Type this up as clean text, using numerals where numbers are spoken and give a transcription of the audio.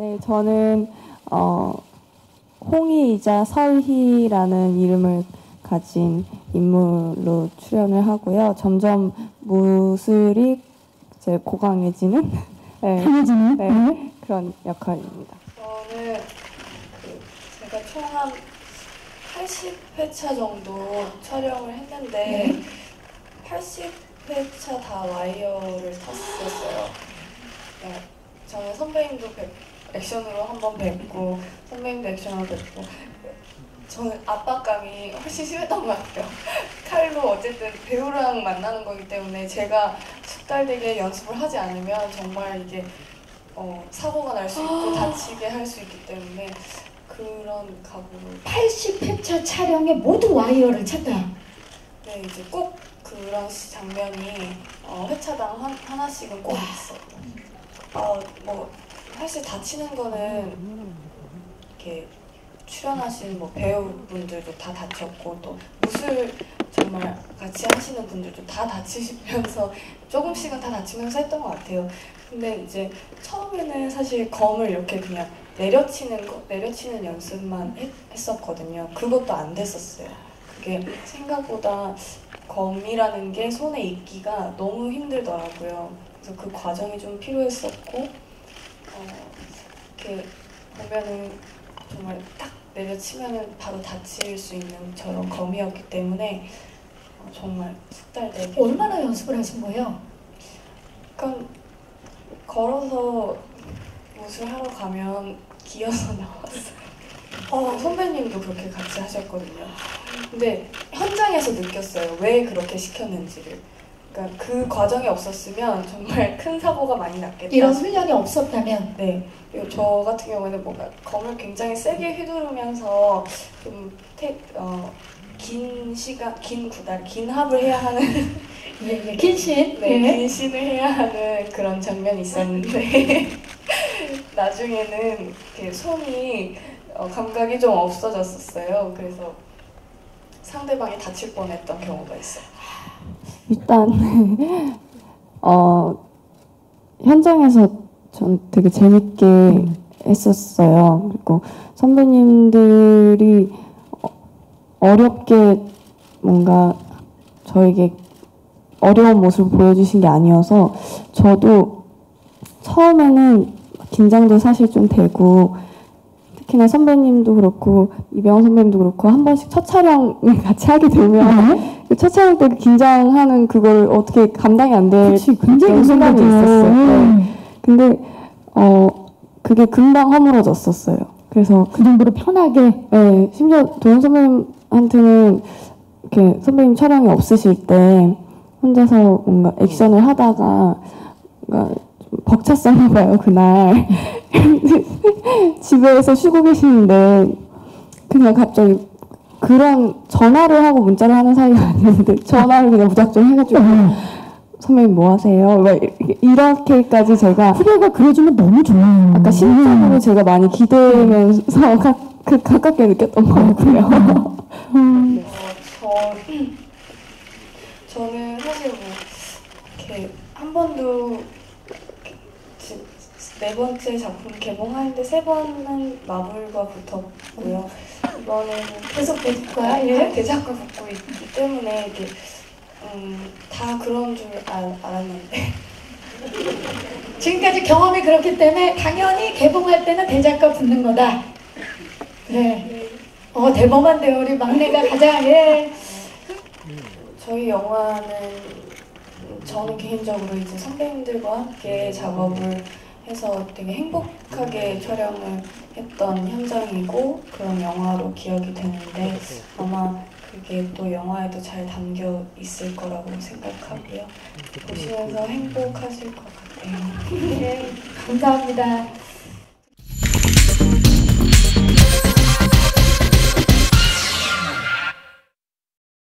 네, 저는 홍희이자 설희라는 이름을 가진 인물로 출연을 하고요. 점점 무술이 이제 고강해지는 네, 네, 그런 역할입니다. 저는 제가 총 한 80회차 정도 촬영을 했는데 80회차 다 와이어를 탔었어요. 네, 저는 선배님도 액션으로 한번 뵙고 선배님도 액션으로 뵙고 저는 압박감이 훨씬 심했던 것 같아요. 칼로 어쨌든 배우랑 만나는 거기 때문에 제가 숙달되게 연습을 하지 않으면 정말 이게 사고가 날 수 있고 다치게 할 수 있기 때문에 그런 각오를 80회차 촬영에 모두 와이어를 찼다. 네, 이제 꼭 그런 장면이 회차당 하나씩은 꼭 있어요. 뭐 사실 다치는 거는 이렇게 출연하시는 뭐 배우분들도 다 다쳤고 또 무술 정말 같이 하시는 분들도 다 다치시면서 조금씩은 다 다치면서 했던 것 같아요. 근데 이제 처음에는 사실 검을 이렇게 그냥 내려치는 연습만 했었거든요. 그것도 안 됐었어요. 그게 생각보다 검이라는 게 손에 익기가 너무 힘들더라고요. 그래서 그 과정이 좀 필요했었고 이렇게 보면은 정말 딱 내려치면은 바로 다칠 수 있는 저런 검이었기 때문에 정말 숙달되게. 얼마나 연습을 하신 거예요? 그러니까 걸어서 무술하러 가면 기어서 나왔어요. 선배님도 그렇게 같이 하셨거든요. 근데 현장에서 느꼈어요. 왜 그렇게 시켰는지를. 그러니까 그 과정이 없었으면 정말 큰 사고가 많이 났겠다. 이런 훈련이 없었다면? 네. 그리고 저 같은 경우에는 뭔가 검을 굉장히 세게 휘두르면서 좀 긴 합을 해야 하는 긴신? 네, 긴신을 해야 하는 그런 장면이 있었는데 나중에는 이렇게 손이 감각이 좀 없어졌었어요. 그래서 상대방이 다칠 뻔했던 경우가 있어요. 일단 현장에서 전 되게 재밌게 했었어요. 그리고 선배님들이 어렵게 뭔가 저에게 어려운 모습을 보여주신 게 아니어서 저도 처음에는 긴장도 사실 좀 되고 특히나 선배님도 그렇고 이병헌 선배님도 그렇고 한 번씩 첫 촬영을 같이 하게 되면 첫 촬영 때 긴장하는 그걸 어떻게 감당이 안 될 굉장히 순간이 있었어요. 네. 근데 그게 금방 허물어졌었어요. 그래서 그 정도로 편하게. 네, 심지어 도영 선배님한테는 이렇게 선배님 촬영이 없으실 때 혼자서 뭔가 액션을 하다가 뭔가 좀 벅찼었나 봐요, 그날. 집에서 쉬고 계시는데 그냥 갑자기 그런 전화를 하고 문자를 하는 사이가 아니었는데 전화를 그냥 무작정 해가지고 선배님 뭐 하세요? 막 이렇게까지 제가 후배가 그래주면 너무 좋아요. 아까 심적으로 제가 많이 기대면서 가깝게 느꼈던 것 같아요. 저는 사실 뭐 이렇게 한 번도 네 번째 작품 개봉하는데 세 번은 마블과 붙었고요. 이번에는 계속 대작과 대작과 붙고 있기 때문에 이게 다 그런 줄 알았는데 지금까지 경험이 그렇기 때문에 당연히 개봉할 때는 대작과 붙는 거다. 네. 대범한데요. 우리 막내가 가장. 저희 영화는 저는 개인적으로 이제 선배님들과 함께 작업을 해서 되게 행복하게 촬영을 했던 현장이고 그런 영화로 기억이 되는데 아마 그게 또 영화에도 잘 담겨 있을 거라고 생각하고요. 보시면서 행복하실 것 같아요. 네, 감사합니다.